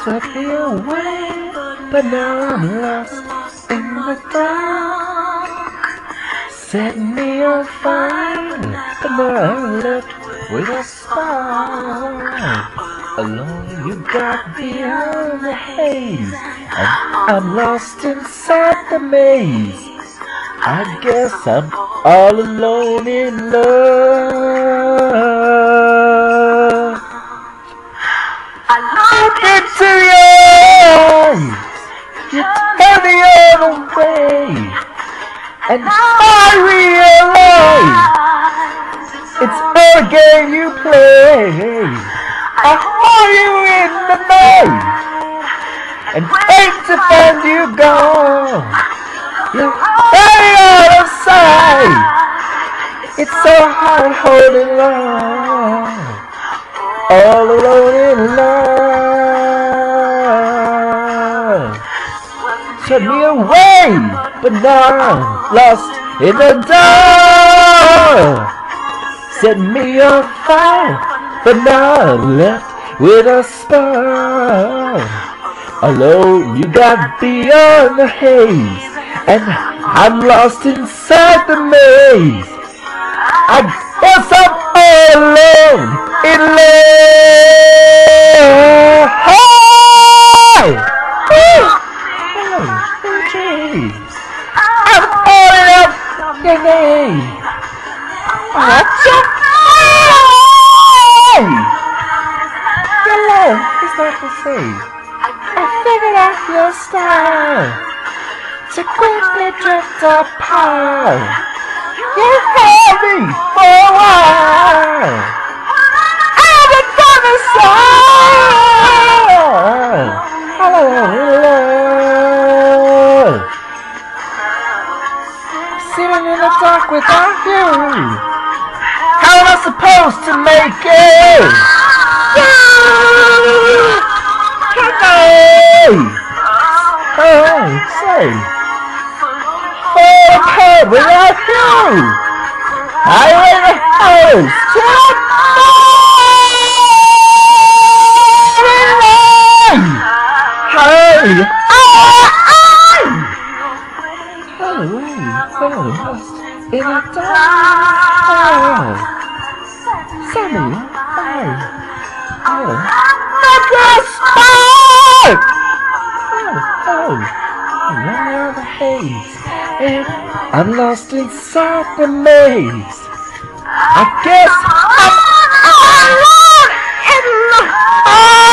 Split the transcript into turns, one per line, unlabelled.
swept me away, but now I'm lost in the dark. Set me on fire, but now I'm left with a spark. Alone you got beyond the haze, and I'm lost inside the maze. I guess I'm all alone in love. Look into your eyes, you turn the other way, and I realize it's all a game you play. I hold you in the night and wait to find you gone. You're very out of sight. It's so hard holding on, all alone in love. Shut me away, but now I'm lost in the dark. Set me on fire, but now I'm left with a spark. Alone you got beyond the haze, and I'm lost inside the maze. I guess I'm all alone in love. Hey! Oh, geez. I'm calling out your name. What's your name? Your love is not the same. I figured out your style to quickly drift apart. You held me for a while. I've been from the side. Hello, love. Sitting in the dark without you. How am I supposed to make it? Oh, say. Okay, without you, I went a house to Hey! Run away, lost in the dark. Sammy, not your spark! I'm running out of the haze, and I'm lost inside the maze. I guess I'm alone in love.